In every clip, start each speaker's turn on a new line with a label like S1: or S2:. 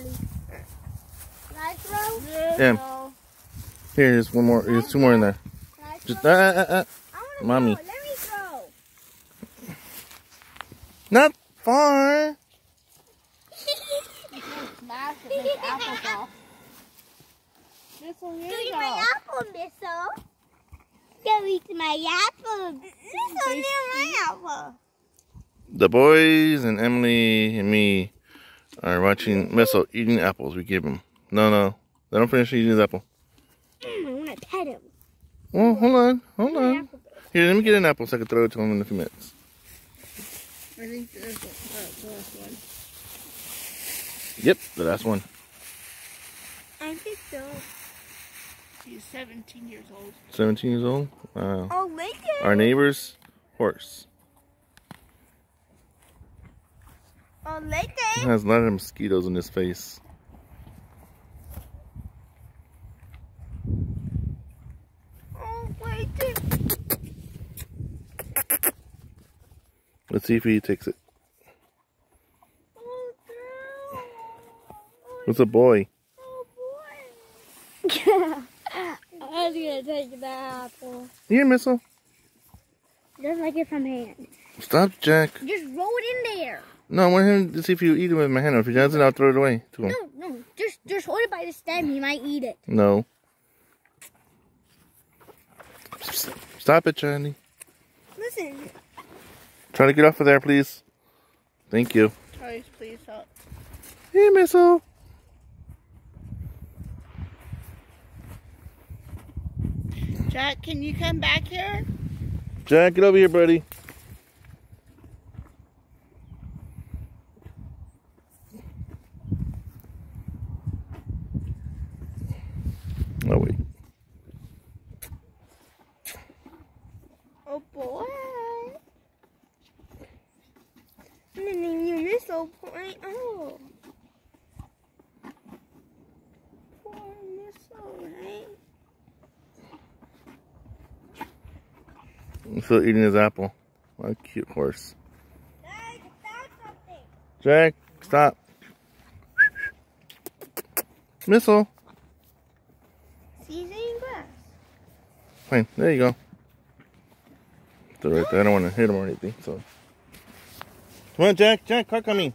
S1: Charlie. Can I throw?
S2: Yeah. Here, there's one more. There's two more in there. Just mommy.
S1: Let me throw.
S2: Not far.
S1: Smash it, make applesauce. Missile, here you go. My apple, Missile. Go eat my apple. Missile, near my apple.
S2: The boys and Emily and me are watching Missile eating apples we gave him. No. Let him finish eating his apple.
S1: I want to pet him.
S2: Well, hold on. Here, let me get an apple so I can throw it to him in a few minutes.
S1: I think there's the last one.
S2: Yep, the last one.
S1: I think so.
S3: He's 17 years old.
S2: 17 years old? Wow.
S1: Oh, Lincoln.
S2: Our neighbor's horse.
S1: Oh, Lincoln.
S2: He has a lot of mosquitoes in his face.
S1: Oh, Lincoln.
S2: Let's see if he takes it.
S1: Oh, girl.
S2: What's a boy?
S1: Oh, boy. I was going to take the apple.
S2: Here, Missile.
S1: Just like it from hand.
S2: Stop, Jack.
S1: Just roll it in there.
S2: No, I want him to see if you eat it with my hand. If he doesn't, I'll throw it away to him.
S1: No. Just hold it by the stem. He might eat it.
S2: No. Stop it, Charlie.
S1: Listen.
S2: Try to get off of there, please. Thank you.
S3: Charlie, please stop.
S2: Hey, Missile.
S3: Jack, can you come back here?
S2: Jack, get over here, buddy. Oh, wait.
S1: Oh, boy. And then you miss so point. Oh. Poor Missile, right?
S2: He's still eating his apple. What a cute horse.
S1: Dad, stop something.
S2: Jack, stop. Missile.
S1: Seasoning glass.
S2: Fine, there you go. Throw it right there. I don't want to hit him or anything, so. Come on, Jack. Jack, car coming.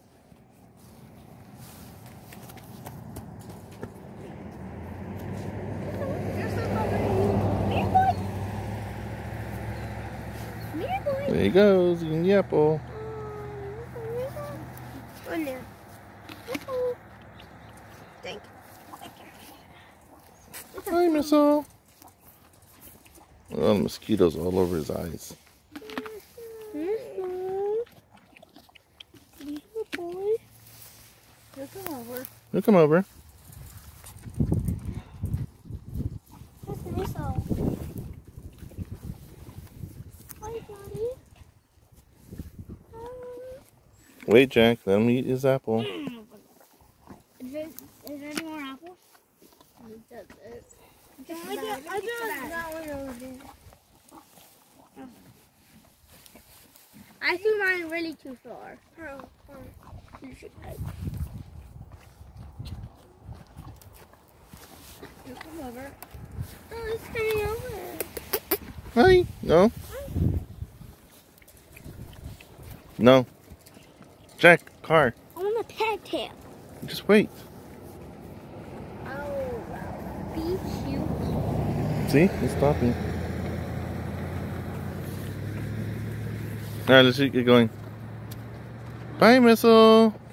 S2: There he goes, eating the apple.
S1: On there. Thank you.
S2: Hi, Missile. Oh, the mosquitoes all over his eyes.
S3: He'll come over.
S2: He'll come over.
S1: That's Missile. Hi, Daddy.
S2: Wait, Jack. Let him eat his apple.
S1: Is there any more apples? I threw mine really too far.
S3: He'll come over.
S1: Oh, it's coming over.
S2: Hi. No. No. Jack, car.
S1: I want to pet him.
S2: Just wait.
S1: Oh, be cute.
S2: See? He's stopping. Alright, let's get going. Bye, Missile.